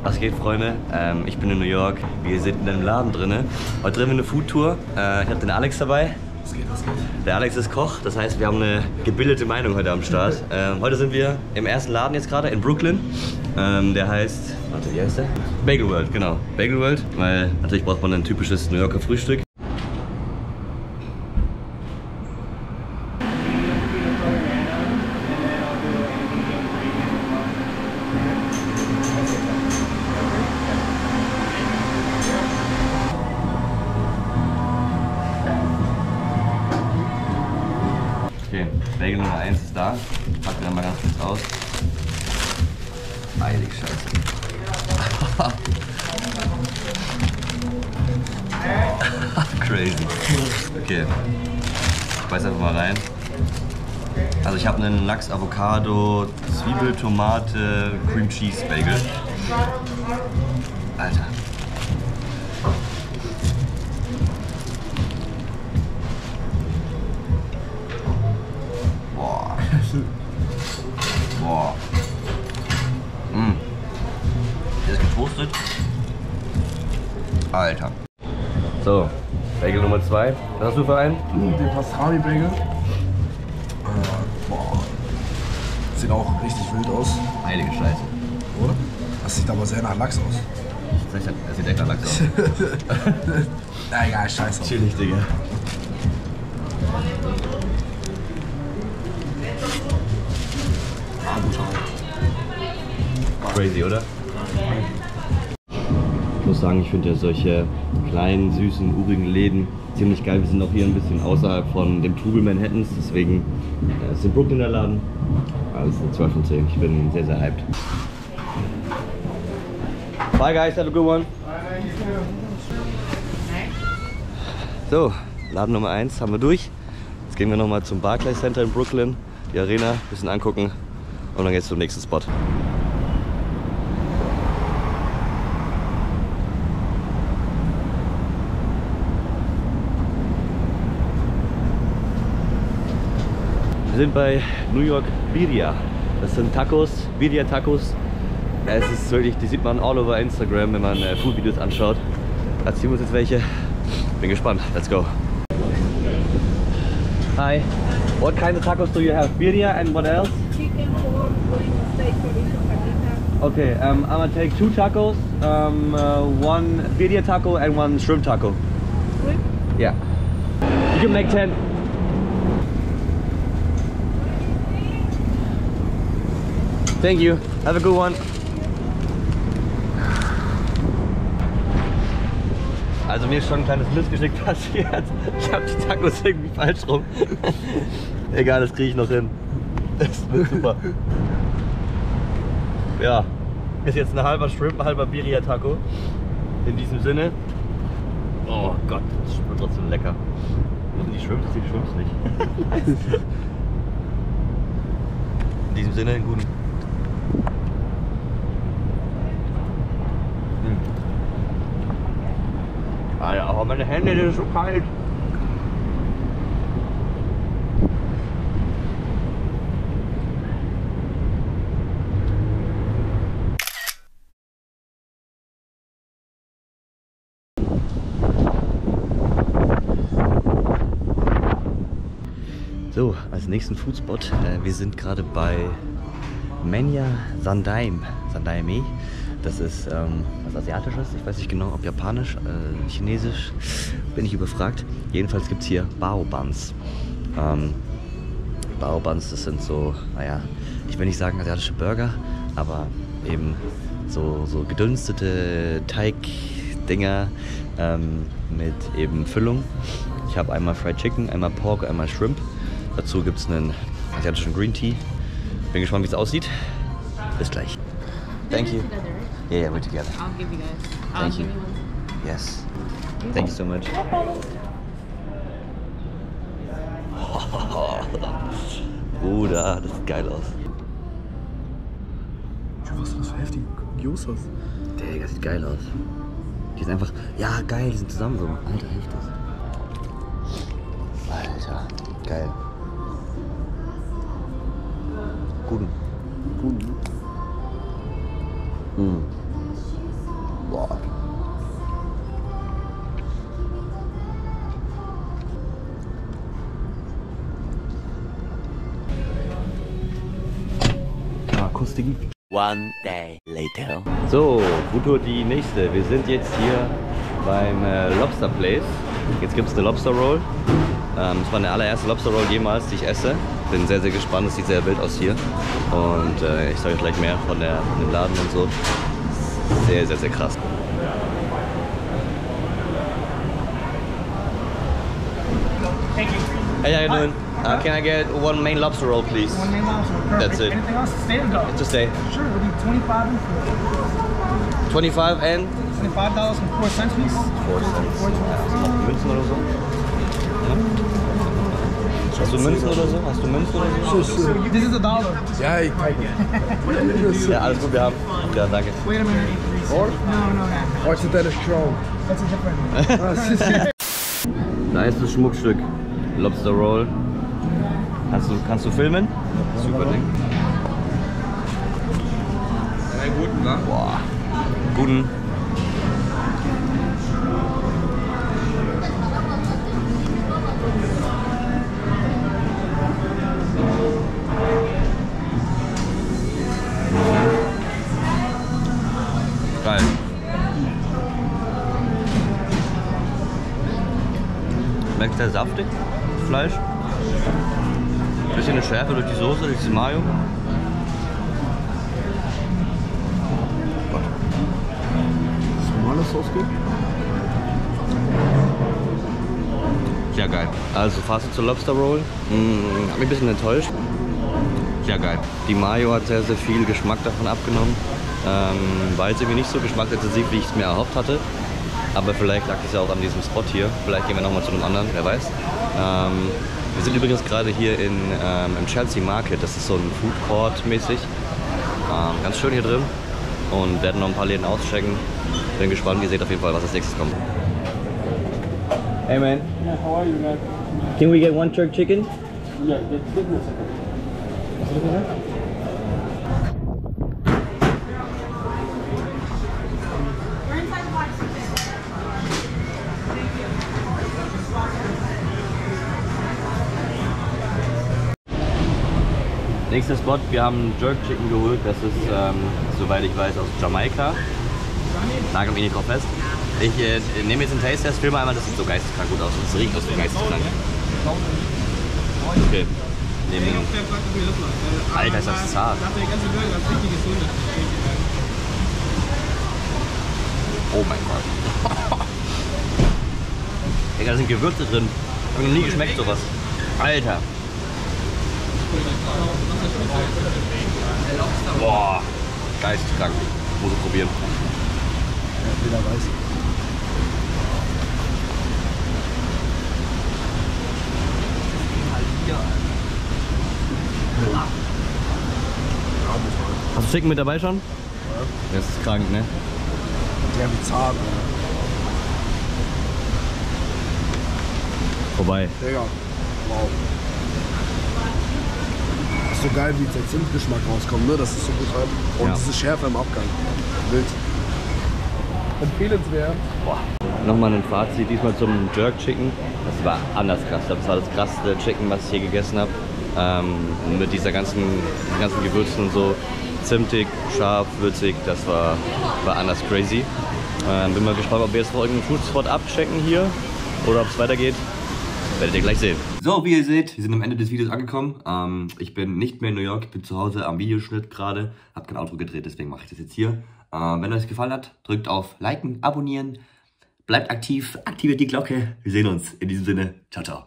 Was geht, Freunde? Ich bin in New York. Wir sind in einem Laden drin. Heute drehen wir eine Foodtour. Ich habe den Alex dabei. Was geht, was geht? Der Alex ist Koch, das heißt, wir haben eine gebildete Meinung heute am Start. Heute sind wir im ersten Laden jetzt gerade in Brooklyn. Der heißt, warte, wie heißt der? Bagel World, genau. Bagel World, weil natürlich braucht man ein typisches New Yorker Frühstück. Okay, Bagel Nummer 1 ist da. Packen wir mal ganz kurz aus. Heilig Scheiße. Crazy. Okay. Ich beiß einfach mal rein. Also ich habe einen Lachs, Avocado, Zwiebel, Tomate, Cream Cheese Bagel. Alter. Boah. Boah. Der ist getoastet. Alter. So, Bagel Nummer 2. Was hast du für einen? Den Pastrami-Bagel. Boah. Sieht auch richtig wild aus. Heilige Scheiße. Oder? Das sieht aber sehr nach Lachs aus. Das sieht echt nach Lachs aus. Na egal, scheiße. Chillig, Digga. Crazy, oder? Ich muss sagen, ich finde ja solche kleinen, süßen, urigen Läden ziemlich geil. Wir sind auch hier ein bisschen außerhalb von dem Trubel Manhattans, deswegen ist in Brooklyn der Laden. Alles eine 12 von 10. Ich bin sehr, sehr hyped. Bye guys, have a good one. So, Laden Nummer 1 haben wir durch. Jetzt gehen wir nochmal zum Barclays Center in Brooklyn, die Arena, ein bisschen angucken und dann geht's zum nächsten Spot. Wir sind bei New York Birria. Das sind Tacos, Birria Tacos. Es ist wirklich, die sieht man all over Instagram, wenn man Food-Videos anschaut. Da ziehen wir uns jetzt welche. Bin gespannt. Let's go. Hi. What kind of tacos do you have? Birria and what else? Chicken, pork, steak, fajita. Okay, I'm gonna take 2 tacos, one birria taco and one shrimp taco. Shrimp? Yeah. You can make 10. Thank you. Have a good one. Also mir ist schon ein kleines Missgeschick passiert. Ich habe die Tacos irgendwie falsch rum. Egal, das kriege ich noch hin. Das wird super. Ja, ist jetzt ein halber Shrimp, ein halber Birria Taco. In diesem Sinne. Oh Gott, das schmeckt trotzdem lecker. Wo sind die Shrimps? Ich sehe die Shrimps nicht. In diesem Sinne, einen guten. Aber meine Hände, die sind so kalt. So, als nächsten Foodspot, wir sind gerade bei Menya Sandaime. Sandaime. Das ist was Asiatisches, ich weiß nicht genau, ob Japanisch, Chinesisch, bin ich überfragt. Jedenfalls gibt es hier Bao Buns. Bao Buns, das sind so, naja, ich will nicht sagen asiatische Burger, aber eben so gedünstete Teigdinger mit eben Füllung. Ich habe einmal Fried Chicken, einmal Pork, einmal Shrimp. Dazu gibt es einen asiatischen Green Tea. Bin gespannt, wie es aussieht. Bis gleich. Thank you. Yeah, we're together. I'll give you guys. Thank you. Give you one. Yes. Thank you so much. Bruder, das sieht geil aus. Was ist das für heftige Gyosas? Digga, das sieht geil aus. Die sind einfach, ja geil, die sind zusammen so. Alter, heftig. Alter, geil. Guten. Guten. Boah. Kostigi. One day later. So, Guto die nächste. Wir sind jetzt hier beim Lobster Place. Jetzt gibt es eine Lobster Roll. Das war meine allererste Lobster Roll jemals, die ich esse. Bin sehr, sehr gespannt. Es sieht sehr wild aus hier. Und ich zeige euch gleich mehr von dem Laden und so. Sehr, sehr, sehr krass. Thank you. Hey, how you doing? Can I get one main lobster roll, please? One main lobster. Perfect. That's it. Anything else? Stay or go? Just stay. Sure, it'll be 25 and 4. 25 and? $25 and 4 cents, please. 4 Cents. Noch Münzen oder so? Ja. Hast du Münzen oder so? Hast du Münzen oder so? This is a dollar. Ja, ich zeige. Ja, alles gut, wir haben. Ja, danke. Wait a minute. Or? No, that. Heute deine Show. That's a different. Da ist das Schmuckstück. Lobster Roll. Kannst du filmen? Super Ding. Guten, wa? Boah. Guten. Geil. Schmeckt sehr saftig, das Fleisch. Bisschen eine Schärfe durch die Soße, durch das Mayo. Normale Sauce geht? Sehr geil. Also Fazit zur Lobster Roll. Hat mich ein bisschen enttäuscht. Sehr geil. Die Mayo hat sehr, sehr viel Geschmack davon abgenommen. War jetzt irgendwie nicht so geschmacksintensiv, wie ich es mir erhofft hatte. Aber vielleicht lag es ja auch an diesem Spot hier. Vielleicht gehen wir nochmal zu einem anderen, wer weiß. Wir sind übrigens gerade hier im Chelsea Market. Das ist so ein Food Court mäßig. Ganz schön hier drin. Und werden noch ein paar Läden auschecken. Bin gespannt, ihr seht auf jeden Fall, was als nächstes kommt. Hey man. Yeah, how are you, man? Can we get one jerk chicken? Yeah, give me a second. Nächster Spot, wir haben Jerk Chicken geholt. Das ist, soweit ich weiß, aus Jamaika. Nagel mich nicht drauf fest. Ich nehme jetzt einen Taste-Test, filme einmal, das sieht so geisteskrank gut aus. Das riecht auch so geisteskrank. Okay. Nehmen den. Alter, ist das zart. Oh mein Gott. Digga, da sind Gewürze drin. Hab ich noch nie geschmeckt sowas. Alter. Boah. Geisteskrank. Muss ich probieren. Ja, jeder weiß. Hast du Chicken mit dabei schon? Ja. Das ist krank, ne? Ja, wie zart. Vorbei. Digga. Wow. Das ist so geil, wie der Zimtgeschmack rauskommt, ne? Das ist so brutal. Und Ja. diese Schärfe im Abgang. Wild. Empfehlenswert. Boah. Nochmal ein Fazit, diesmal zum Jerk Chicken. Das war anders krass. Das war das krasseste Chicken, was ich je gegessen habe. Mit diesen ganzen Gewürzen und so. Zimtig, scharf, würzig, das war anders crazy. Bin mal gespannt, ob wir jetzt noch irgendeinen Foodspot abchecken hier oder ob es weitergeht. Werdet ihr gleich sehen. So, wie ihr seht, wir sind am Ende des Videos angekommen. Ich bin nicht mehr in New York, ich bin zu Hause am Videoschnitt gerade. Hab kein Outro gedreht, deswegen mache ich das jetzt hier. Wenn euch gefallen hat, drückt auf Liken, Abonnieren, bleibt aktiv, aktiviert die Glocke. Wir sehen uns. In diesem Sinne, ciao, ciao.